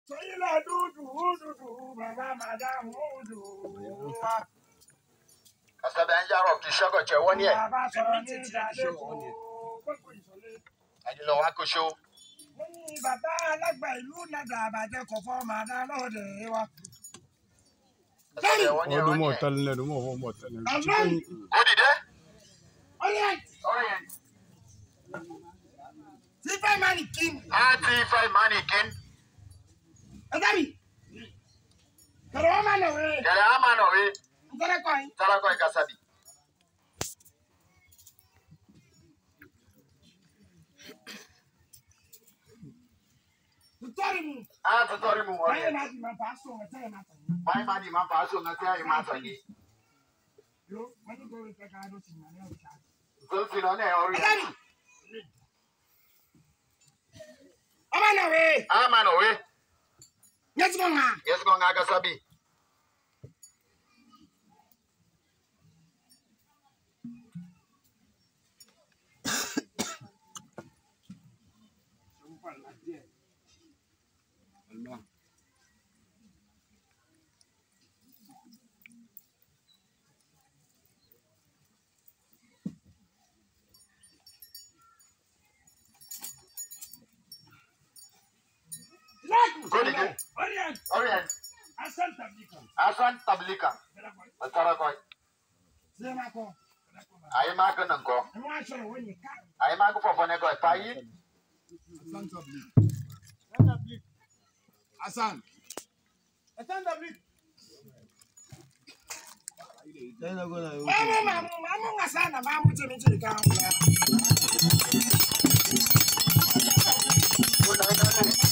Asa banja rock to show got your 1 year. I don't know what to show. Mannequin. Adikalie. Karamanowe. Tarakoi kasabi. Tutorimu. My money, my passion, I tell you, my money. I'm on away. Yes, go Nagasabi. Orient. Asan tablika. Tarakoi. I mark an uncle. I mark for Fonego. Asan. Asan.